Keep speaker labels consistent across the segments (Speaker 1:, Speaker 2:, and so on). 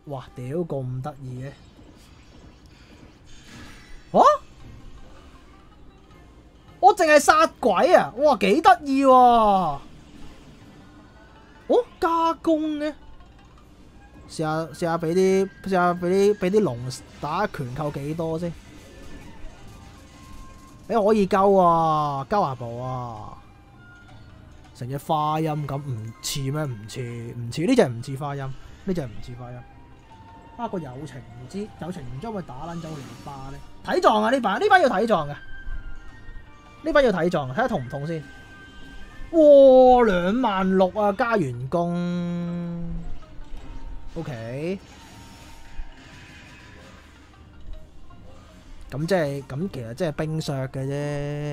Speaker 1: 哇！屌咁得意嘅，啊！我淨係殺鬼啊！哇，幾得意喎！哦，加工嘅，試下俾啲龍打拳扣幾多先？你可以鳩啊，鳩下步啊！成隻花音咁唔似咩？唔似呢隻唔似花音，呢隻唔似花音。啊，個友情唔知會打撚走連巴咧？睇撞啊！呢把要睇撞嘅，呢把要睇撞，睇下痛唔痛先。哇！26,000啊，加完工 ，OK。咁其實即係冰削嘅啫。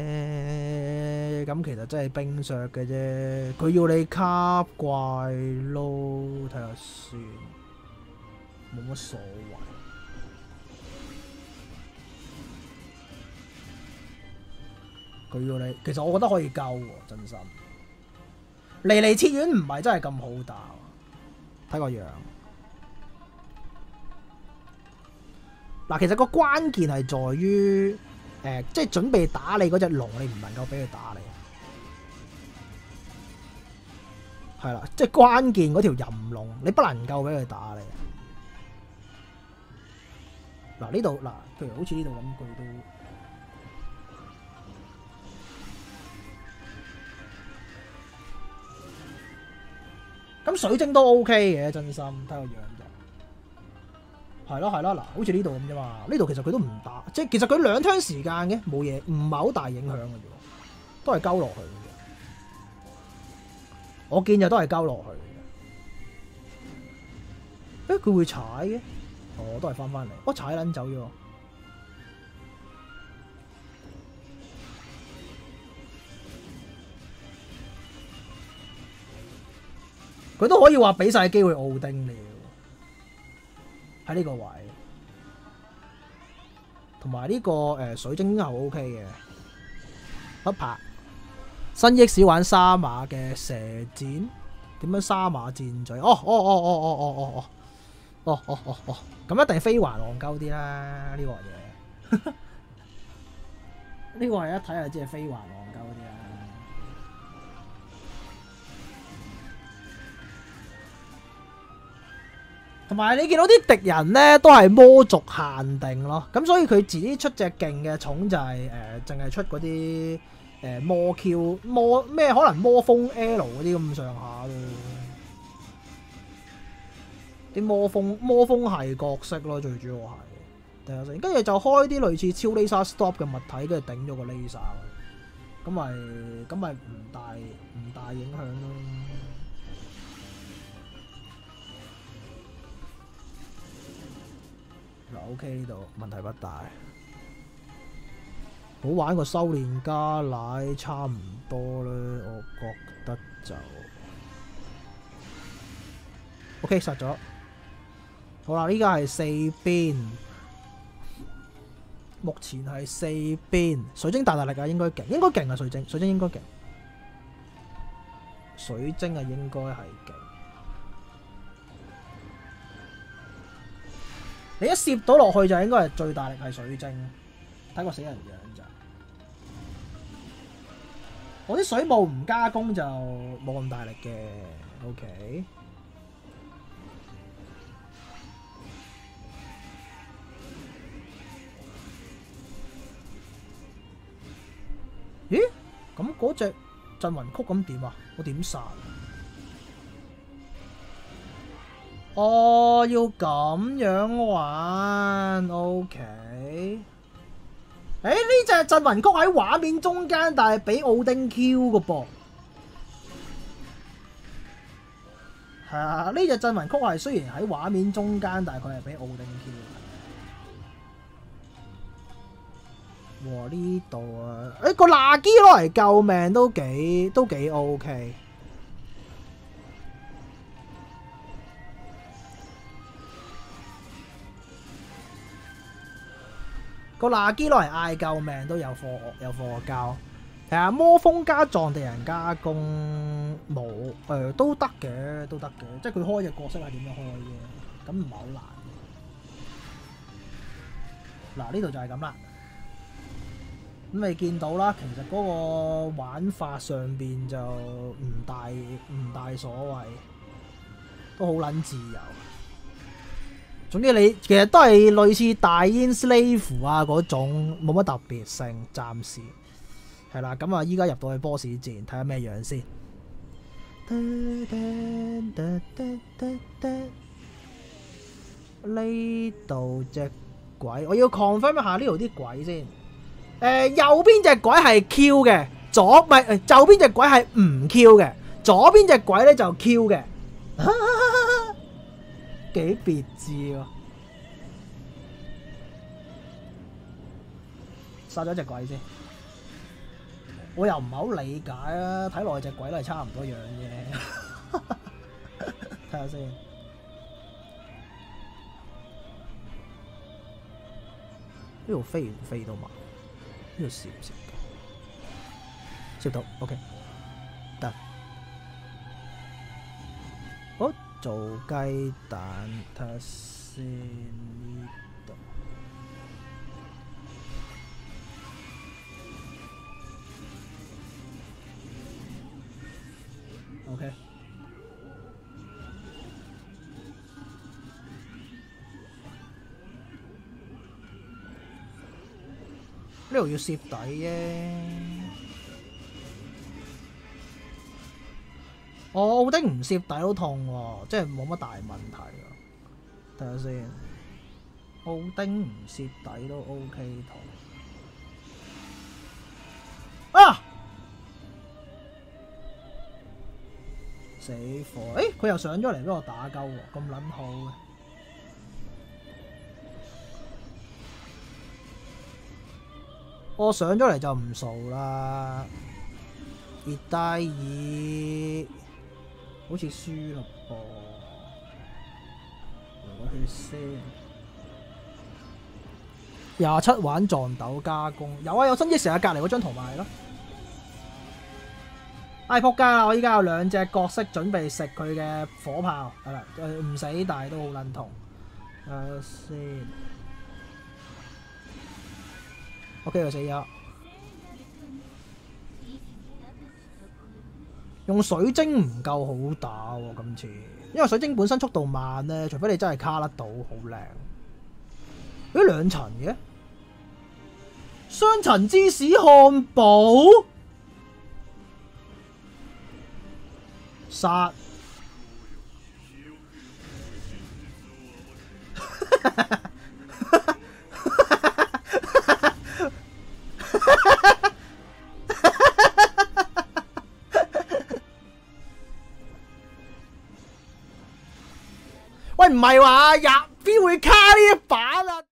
Speaker 1: 咁其實真係冰削嘅啫。佢要你卡怪撈，睇下先，冇乜所謂。佢要你，其實我覺得可以夠喎，真心。離切丸唔係真係咁好打，睇個樣。嗱，其實個關鍵係在於，即係準備打你嗰隻龍，你唔能夠俾佢打你。係啦，即係關鍵嗰條淫龍，你不能夠俾佢打你。嗱呢度嗱，譬如好似呢度咁，佢都咁水晶都 OK 嘅，真心睇個樣就係咯，嗱，好似呢度咁啫嘛。呢度其實佢都唔打，即係其實佢2 turn 時間嘅，冇嘢，唔係好大影響嘅啫，都係鳩落去嘅。我見就都係鳩落去嘅。佢會踩嘅，哦，都係翻嚟，我踩撚走咗。佢都可以話俾晒機會奧丁你喺呢個位，同埋呢個水晶係 OK 嘅。一拍新益士玩沙馬嘅射箭，點樣沙馬箭嘴？咁一定飛環戇鳩啲啦，呢個嘢。呢個係一睇就知係飛環戇鳩啲啦。同埋你見到啲敵人咧都係魔族限定咯，咁所以佢自己出隻勁嘅寵就係淨係出嗰啲魔 Q 魔咩，可能魔風 L 嗰啲咁上下咯，啲魔風係角色咯，最主要係睇下先，跟住就開啲類似超 laser stop 嘅物體，跟住頂咗個 laser，咁咪唔大影響咯。OK 呢度問題不大，好玩個修煉加奶差唔多啦，我覺得就 OK 殺咗。好啦，呢家係4邊，目前係4邊。水晶大力啊，應該勁啊！水晶應該勁，水晶啊應該係勁。你一攝到落去就應該係最大力係水晶，睇個死人樣咋。我啲水霧唔加工就冇咁大力嘅 ，OK。咦？咁嗰隻鎮魂曲咁點啊？我點殺？哦，要咁樣玩 ，OK。呢隻鎮魂曲喺畫面中間，但係俾奧丁 Q 個噃。係啊，呢隻鎮魂曲係雖然喺畫面中間，但係佢係俾奧丁 Q。哇！呢度啊，個納基攞嚟救命都幾 OK。個納基攞嚟嗌救命都有貨交，係啊，魔風加撞地人加攻冇都得嘅，即係佢開嘅角色係點樣開嘅， 咁唔係好難。嗱，呢度就係咁啦。咁你見到啦，其實嗰個玩法上邊就唔大所謂，都好撚自由。總之你其實都係類似大煙 slave 啊嗰種，冇乜特別性，暫時係啦。咁啊，依家入到去 boss 戰，睇下咩樣先。呢度隻鬼，我要 confirm 一下呢度啲鬼先。右邊隻鬼係 Q 嘅，右邊隻鬼係唔 Q 嘅，左邊隻鬼咧就 Q 嘅，幾別致喎！殺咗隻鬼先，我又唔係好理解啊，睇落隻鬼都係差唔多樣嘅，睇下先。呢度飛唔飛到嘛？呢度攝唔攝到？攝到 ，OK， 得。好，做雞蛋，睇下先呢度。OK。呢度要攝底啫。奧丁唔攝底都痛喎，即係冇乜大問題喎。睇下先，奧丁唔攝底都 OK 痛。啊！死火！誒，佢又上咗嚟俾我打鳩喎，咁撚好嘅。我上咗嚟就唔傻啦，熱帶爾好似輸嘞噃，我去先。27玩撞豆加工，有啊，有新益成日隔離嗰張圖咪係咯。唉，仆街啦！我依家有2隻角色準備食佢嘅火炮，係啦，唔死但係都好撚痛。先。OK， 佢死咗。用水晶唔夠好打喎，今次，因為水晶本身速度慢咧，除非你真係卡得到，好靚。咦，2層嘅？雙層芝士漢堡，殺！喂，唔係話入邊會卡呢一把啊？